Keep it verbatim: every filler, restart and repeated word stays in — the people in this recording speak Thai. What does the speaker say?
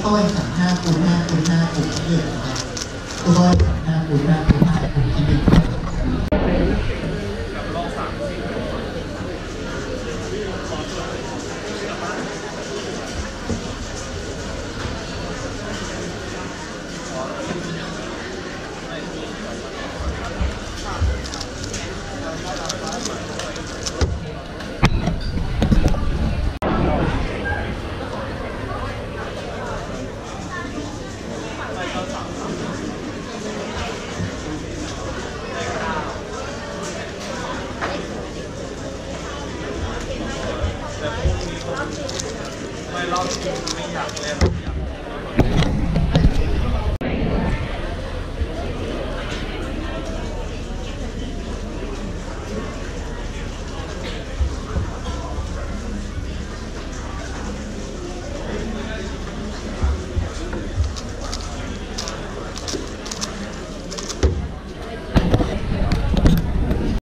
ต้อยสั่งห้าคูณห้าคูณห้าคูณที่หนึ่งนะครับครูต้อยสั่งห้าคูณห้าคูณห้าคูณที่หนึ่งไม่รอบที่ไม่อยากเล่น